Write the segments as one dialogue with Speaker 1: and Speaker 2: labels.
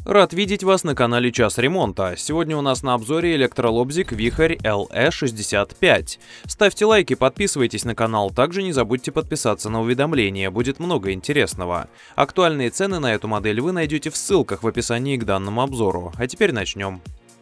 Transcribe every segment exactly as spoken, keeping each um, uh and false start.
Speaker 1: Рад видеть вас на канале Час Ремонта. Сегодня у нас на обзоре электролобзик Вихрь эл и шестьдесят пять. Ставьте лайки, подписывайтесь на канал, также не забудьте подписаться на уведомления, будет много интересного. Актуальные цены на эту модель вы найдете в ссылках в описании к данному обзору. А теперь начнем.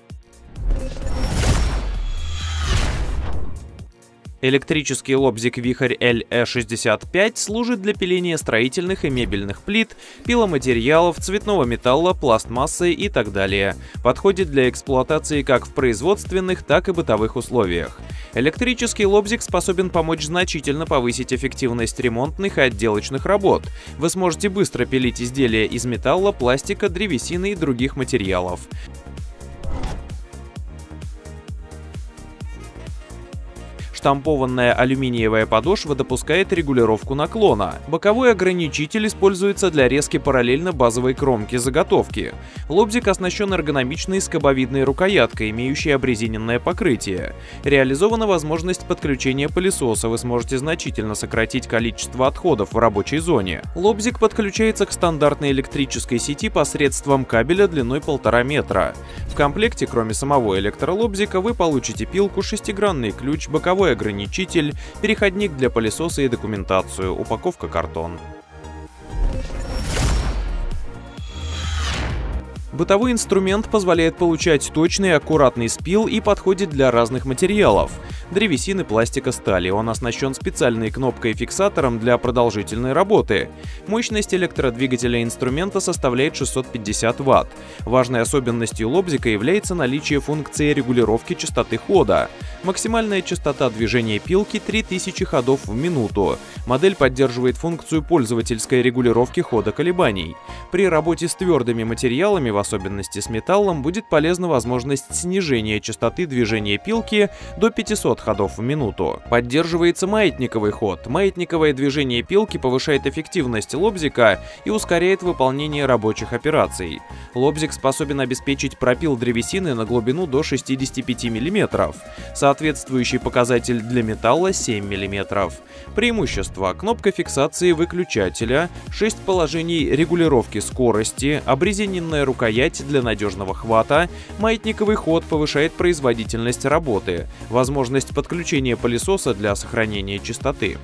Speaker 1: Электрический лобзик Вихрь эл и шестьдесят пять служит для пиления строительных и мебельных плит, пиломатериалов, цветного металла, пластмассы и так далее. Подходит для эксплуатации как в производственных, так и бытовых условиях. Электрический лобзик способен помочь значительно повысить эффективность ремонтных и отделочных работ. Вы сможете быстро пилить изделия из металла, пластика, древесины и других материалов. Штампованная алюминиевая подошва допускает регулировку наклона. Боковой ограничитель используется для резки параллельно базовой кромки заготовки. Лобзик оснащен эргономичной скобовидной рукояткой, имеющей обрезиненное покрытие. Реализована возможность подключения пылесоса, вы сможете значительно сократить количество отходов в рабочей зоне. Лобзик подключается к стандартной электрической сети посредством кабеля длиной полтора метра. В комплекте, кроме самого электролобзика, вы получите пилку, шестигранный ключ, боковой ограничитель, переходник для пылесоса и документацию, упаковка картон. Бытовой инструмент позволяет получать точный и аккуратный спил и подходит для разных материалов – древесины, пластика, стали. Он оснащен специальной кнопкой-фиксатором для продолжительной работы. Мощность электродвигателя инструмента составляет шестьсот пятьдесят ватт. Важной особенностью лобзика является наличие функции регулировки частоты хода. Максимальная частота движения пилки – три тысячи ходов в минуту. Модель поддерживает функцию пользовательской регулировки хода колебаний. При работе с твердыми материалами, в особенности с металлом, будет полезна возможность снижения частоты движения пилки до пятисот ходов в минуту. Поддерживается маятниковый ход. Маятниковое движение пилки повышает эффективность лобзика и ускоряет выполнение рабочих операций. Лобзик способен обеспечить пропил древесины на глубину до шестидесяти пяти миллиметров. Соответствующий показатель для металла семь миллиметров. Преимущества: кнопка фиксации выключателя, шесть положений регулировки скорости, обрезиненная рукоять для надежного хвата, маятниковый ход повышает производительность работы, возможность подключения пылесоса для сохранения чистоты.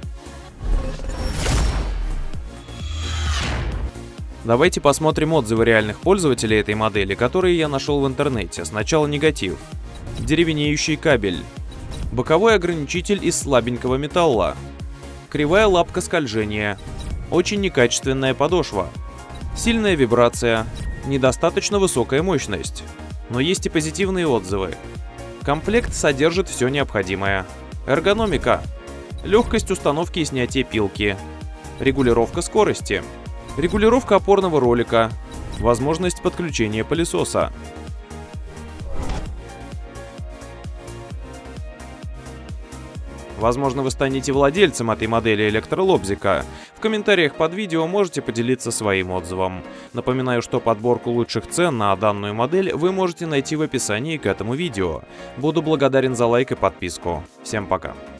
Speaker 1: Давайте посмотрим отзывы реальных пользователей этой модели, которые я нашел в интернете. Сначала негатив. Деревенеющий кабель. Боковой ограничитель из слабенького металла. Кривая лапка скольжения. Очень некачественная подошва. Сильная вибрация. Недостаточно высокая мощность. Но есть и позитивные отзывы. Комплект содержит все необходимое. Эргономика. Легкость установки и снятия пилки. Регулировка скорости. Регулировка опорного ролика. Возможность подключения пылесоса. Возможно, вы станете владельцем этой модели электролобзика. В комментариях под видео можете поделиться своим отзывом. Напоминаю, что подборку лучших цен на данную модель вы можете найти в описании к этому видео. Буду благодарен за лайк и подписку. Всем пока!